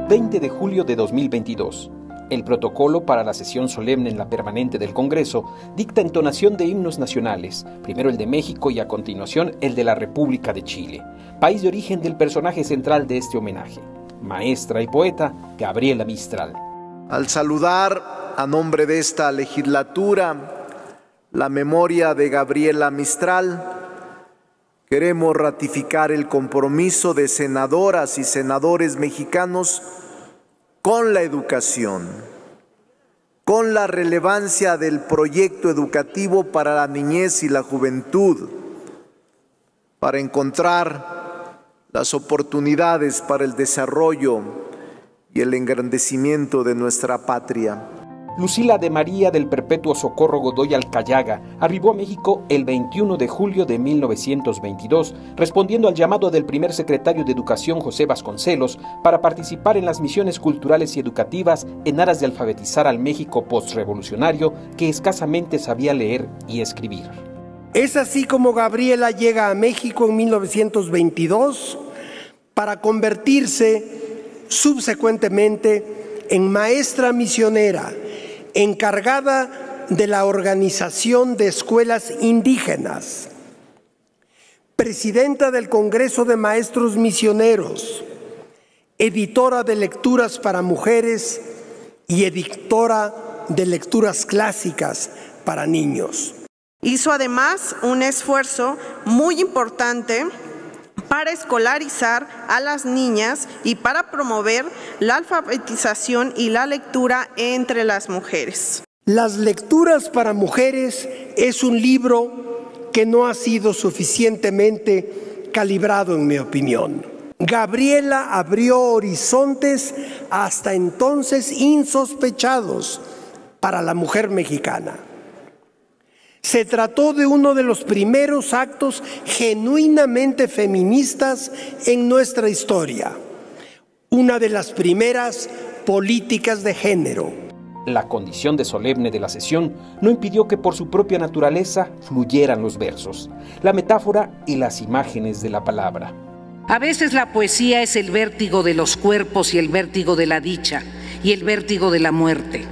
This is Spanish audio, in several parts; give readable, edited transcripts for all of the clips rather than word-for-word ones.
20 de julio de 2022. El protocolo para la sesión solemne en la permanente del Congreso dicta entonación de himnos nacionales, primero el de México y a continuación el de la República de Chile, país de origen del personaje central de este homenaje, maestra y poeta Gabriela Mistral. Al saludar a nombre de esta legislatura la memoria de Gabriela Mistral, queremos ratificar el compromiso de senadoras y senadores mexicanos con la educación, con la relevancia del proyecto educativo para la niñez y la juventud, para encontrar las oportunidades para el desarrollo y el engrandecimiento de nuestra patria. Lucila de María del Perpetuo Socorro Godoy Alcayaga arribó a México el 21 de julio de 1922, respondiendo al llamado del primer secretario de Educación, José Vasconcelos, para participar en las misiones culturales y educativas en aras de alfabetizar al México postrevolucionario que escasamente sabía leer y escribir. Es así como Gabriela llega a México en 1922 para convertirse subsecuentemente en maestra misionera, encargada de la organización de escuelas indígenas, presidenta del Congreso de Maestros Misioneros, editora de lecturas para mujeres y editora de lecturas clásicas para niños. Hizo además un esfuerzo muy importante para escolarizar a las niñas y para promover la alfabetización y la lectura entre las mujeres. Las lecturas para mujeres es un libro que no ha sido suficientemente calibrado, en mi opinión. Gabriela abrió horizontes hasta entonces insospechados para la mujer mexicana. Se trató de uno de los primeros actos genuinamente feministas en nuestra historia, una de las primeras políticas de género. La condición de solemne de la sesión no impidió que por su propia naturaleza fluyeran los versos, la metáfora y las imágenes de la palabra. A veces la poesía es el vértigo de los cuerpos y el vértigo de la dicha y el vértigo de la muerte.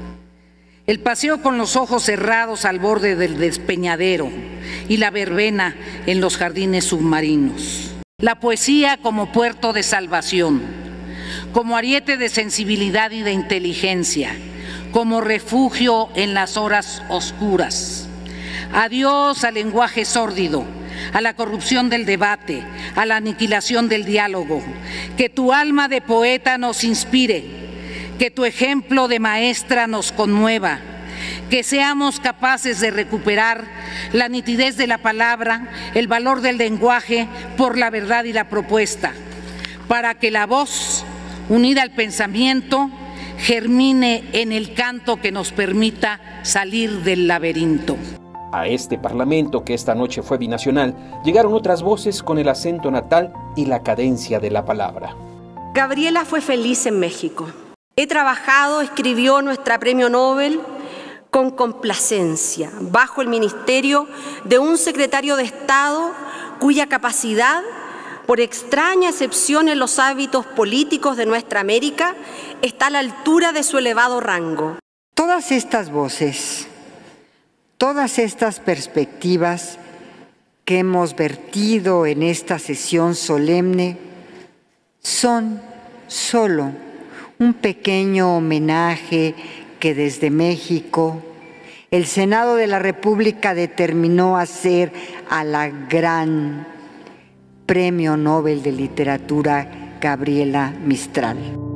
El paseo con los ojos cerrados al borde del despeñadero y la verbena en los jardines submarinos. La poesía como puerto de salvación, como ariete de sensibilidad y de inteligencia, como refugio en las horas oscuras. Adiós al lenguaje sórdido, a la corrupción del debate, a la aniquilación del diálogo. Que tu alma de poeta nos inspire, que tu ejemplo de maestra nos conmueva, que seamos capaces de recuperar la nitidez de la palabra, el valor del lenguaje por la verdad y la propuesta, para que la voz, unida al pensamiento, germine en el canto que nos permita salir del laberinto. A este Parlamento, que esta noche fue binacional, llegaron otras voces con el acento natal y la cadencia de la palabra. Gabriela fue feliz en México. He trabajado, escribió nuestra Premio Nobel con complacencia, bajo el ministerio de un secretario de Estado cuya capacidad, por extraña excepción en los hábitos políticos de nuestra América, está a la altura de su elevado rango. Todas estas voces, todas estas perspectivas que hemos vertido en esta sesión solemne son solo un pequeño homenaje que desde México el Senado de la República determinó hacer a la gran Premio Nobel de Literatura Gabriela Mistral.